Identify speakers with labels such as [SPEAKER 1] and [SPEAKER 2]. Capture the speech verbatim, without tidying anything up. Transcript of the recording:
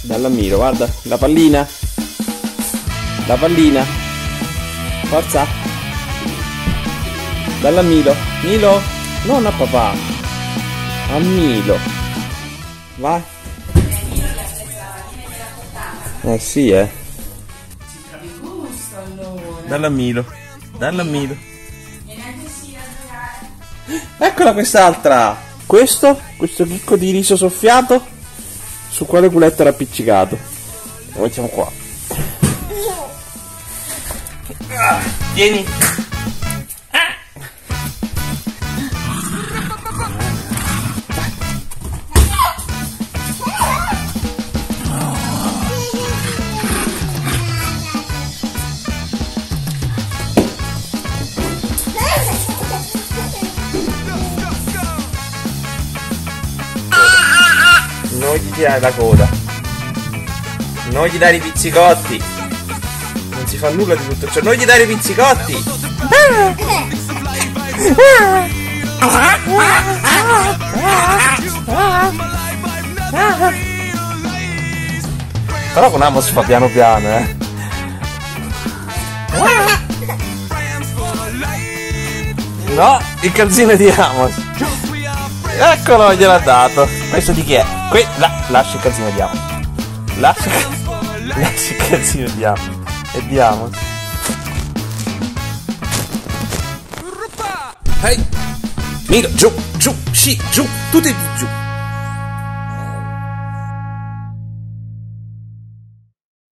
[SPEAKER 1] Dalla Milo, guarda, la pallina. La pallina. Forza. Dalla Milo. Milo, non a papà. A Milo. Vai. Eh sì, eh. Dalla Milo. Dalla Milo. Eccola quest'altra. Questo, questo chicco di riso soffiato. Su quale culetto era appiccicato? Lo mettiamo qua. Ah, vieni. Ah. Non gli tirare la coda. Non gli dare i pizzicotti. Non si fa nulla di tutto ciò. Non gli dare i pizzicotti. Però con Amos fa piano piano, eh. No, il calzino di Amos. Eccolo, gliel'ha dato. Questo di chi è? Que la lascia il calzino di Amos. Lascia, lascia il calzino di Amos. E di Amos. Ehi, hey. Milo, giù, giù, sci, giù, tutti giù.